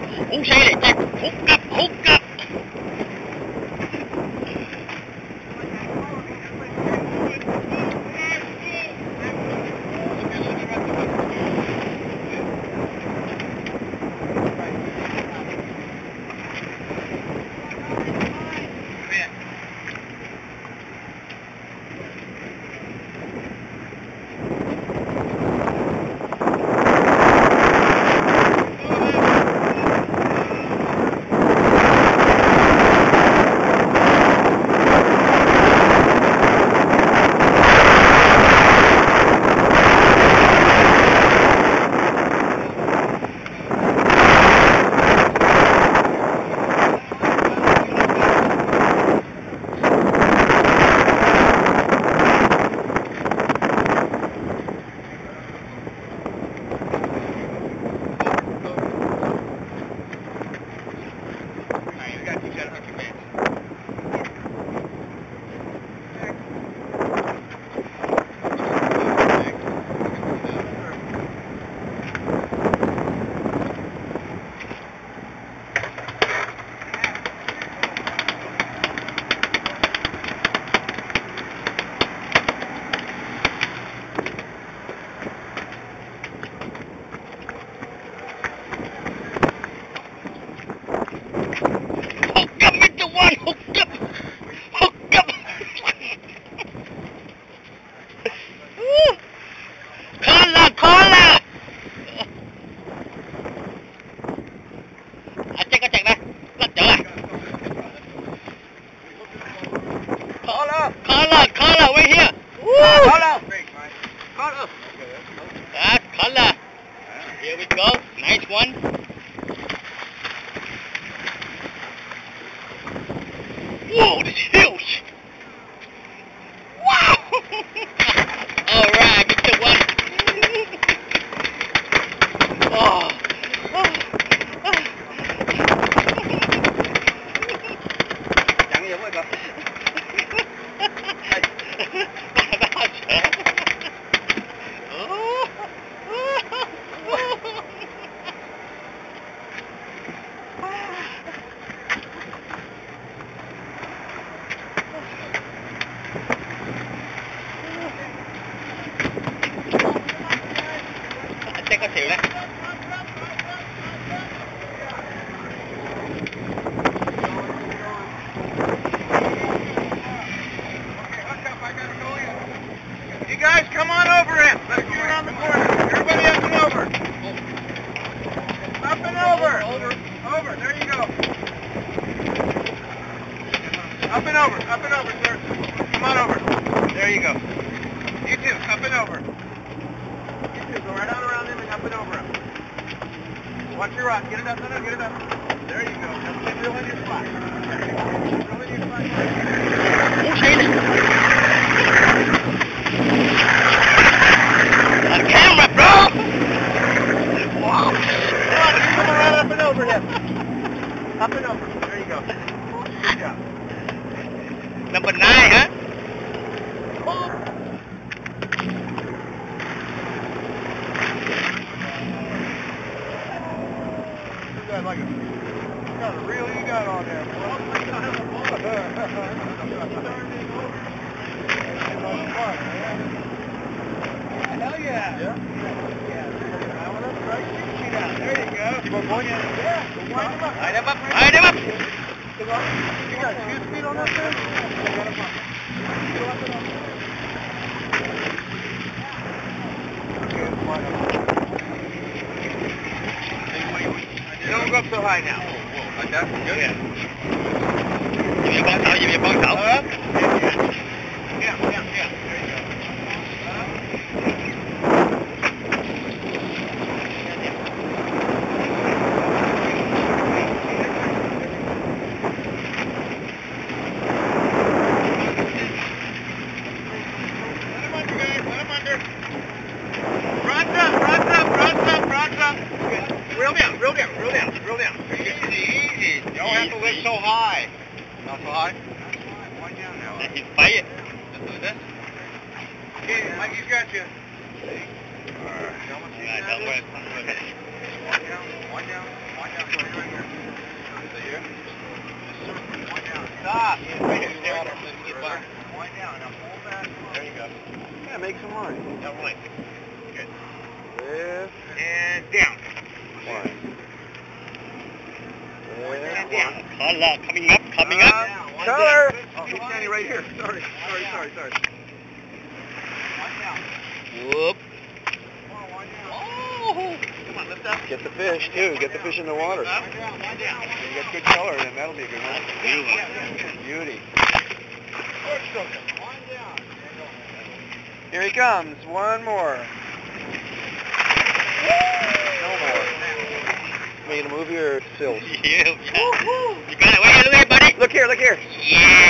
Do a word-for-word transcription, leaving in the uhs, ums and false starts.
好犀利，真係好急好急。Color, color, right here. Woo! Color. Color. That color. Here we go. Nice one. Whoa, this is huge. Wow. All right, get the one. Oh. Chẳng gì vậy con. Chắc có xỉu đấy. You guys come on over him. Let's get around the corner. Everybody up and over. Up and over. Over. Over. There you go. Up and over. Up and over, sir. Come on over. There you go. You too. Up and over. You too. Go right on around him and up and over him. Watch your rock. Get it up. No, no, get it up. There you go. Now get real in your spot. There you go. Real in your spot. On camera, bro! Wow! Come on, come on right up and over him. Up and over. There you go. Good job. Number nine, huh? Got like a, got a reel you got on there, boy. Hell yeah. Yeah. There you go. Keep on going, yeah. Yeah. Wind him up. Wind him up. Wind him up. You got two speed on that thing? Go up and up. Okay, wind him up. Don't go up so high now. Whoa, whoa, like that? Good? Yeah. Give me a bong towel, give me a bong towel. Up. Yeah, yeah, yeah. There you go. Let him under, guys. Let him under. Front up, front up, front up, front up. Good. Reel down, reel down, reel down, reel down. Easy, easy. You don't have to lift so high. Not so high? Wind down now. He's fighting. Just do this. Okay, Mikey's got you. Alright, Alright, don't worry. Wind down, wind down, wind down. Stop. Wind down. Now pull back. There you go. Yeah, make some line. That line. Good. Lift. And down. Line. Lift. And down. Color coming up, coming up. Color. Oh, he's standing right here. Sorry. Sorry, sorry, sorry. Whoop. Oh. Come on, lift up. Get the fish, too. Get the fish in the water. Up. You get good color, then that'll be a good one. Beauty. Here he comes. One more. No more. Are you going to move your sills? Yeah. You got it. Wait, look here, buddy. Look here, look here. Yeah.